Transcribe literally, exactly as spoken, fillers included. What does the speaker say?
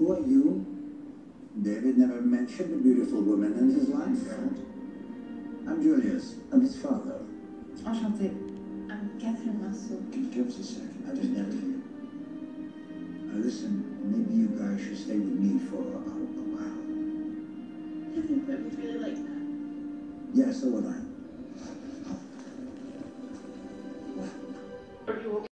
Who are you? David never mentioned a beautiful woman in his life. I'm Julius. I'm his father. Enchantée. I'm Catherine Marceau. Can you give us a second? I just never hear. Now listen, maybe you guys should stay with me for a, a, a while. I think that we really like that. Yeah, so would I.